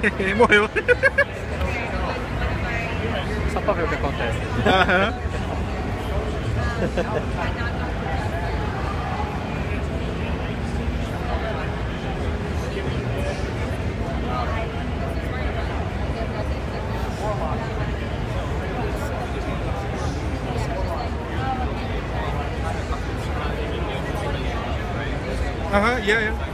Morreu. Só pra ver o que acontece. Aham. Yeah, yeah.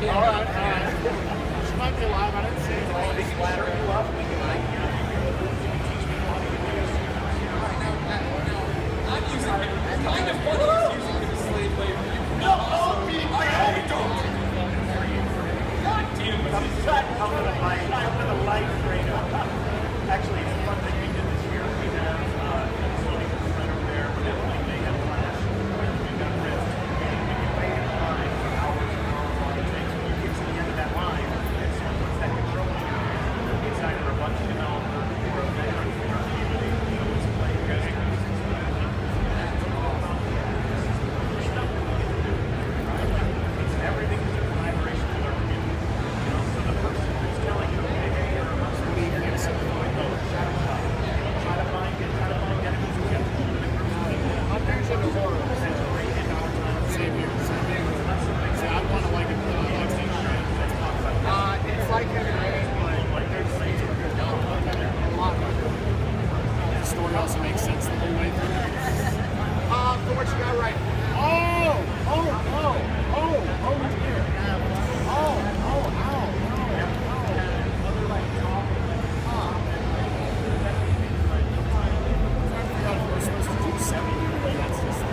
She might be alive. I didn't see it. Kind of funny is using it as a slave labor. No, I don't. God damn it. I'm going to light straight up. Actually, it's a fun thing we did this year. We have floating right over there. They have class. We've got risk. We can wait in line for hours and hours long it takes. When you get to the end of that line, and someone puts that control inside of a bunch of developers or a vendor for our community, it's playing music. Everything is a collaboration with our community. So the person who's telling you, hey, you're a must leave, you're going to sit there and go, shadow shop. Try to find enemies who get Hunters of the horror. Same here. See, I want to like it. It's like Heavy Rain, but there's a lot of it. The story also makes sense the whole way through. For what you got right. Oh, dear. We're supposed to do 70. That's just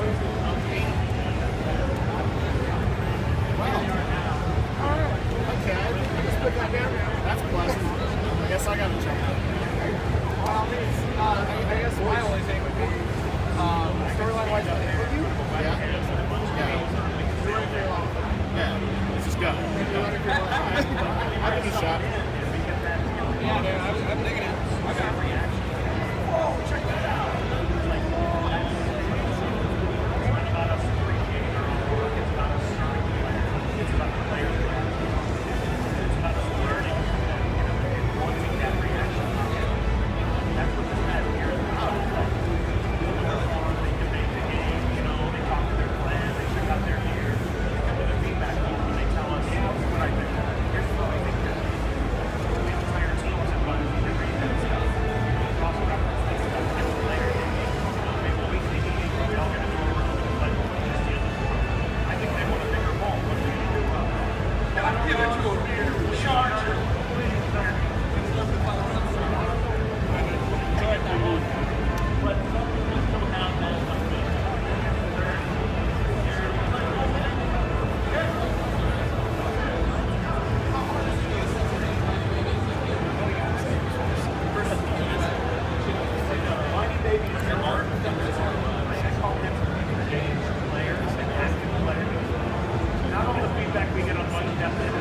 okay. I just put that down now. That's pleasant. I guess I got to check it. Well, I guess my only thing would be storyline-wise, I think with you. Yeah. Let's just go. I think he's shot. Yeah, dude, I'm digging it. I got a reaction. Oh, check that out. It's not about us appreciating our own work. It's about us starting to learn. It's about the players. It's about us learning and wanting that reaction. That's what this has here at the top. They debate the game, they talk to their plan, they check out their gear, they come to the feedback loop and they tell us, yeah, this is what I think. Here's what I think. The entire team is involved in read that stuff. Cross-reference this stuff. That's the player game. Maybe we think we all get to go around and play just the I think they want a bigger ball. What do you do? And I'd give it to a charger. But some people still have that not all the feedback we get on Bungie Death